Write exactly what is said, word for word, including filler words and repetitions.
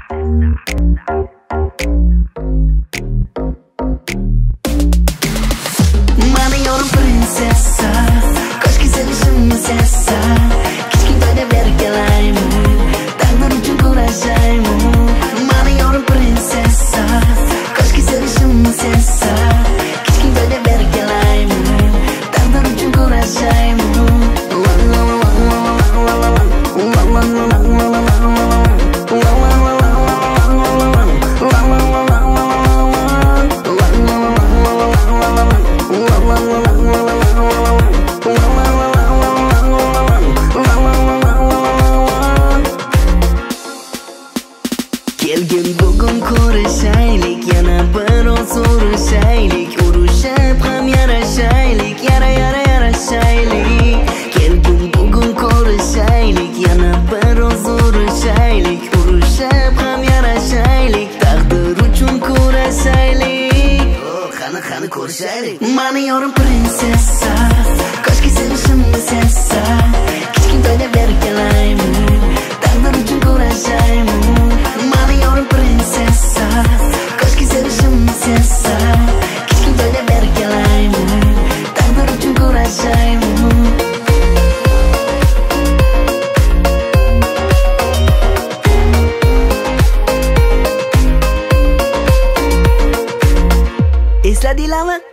Maniyorum prinsessa, koşki sevişimni sessa. Kichkintoyda berib kelaymi, taqdir uchun kurashaymi. Maniyorum prinsessa, koşki sevishimni sessa. Kichkintoyda berib kelaymi, taqdir uchun kurashaymi. Kelgin bugun ko'rishaylik, yana biroz urushaylik. Urushib ham yarashaylik, yara yara yarashaylik. Kelgin bugun ko'rishaylik, yana biroz urushaylik. Urushib ham yarashaylik, taqdir uchun kurashaylik. Oh, qani qani ko'rishaylik. Maniyorum prinsessa, koshki sevishimni sessa. Kichkintoyda berib kelaymi, taqdir uchun kurashaymi. Maniyorum prinsessa, koshki sevishimni sessa. Kichkintoyda berib kelaymi, taqdir uchun kurashaymi. Esladinglarmi?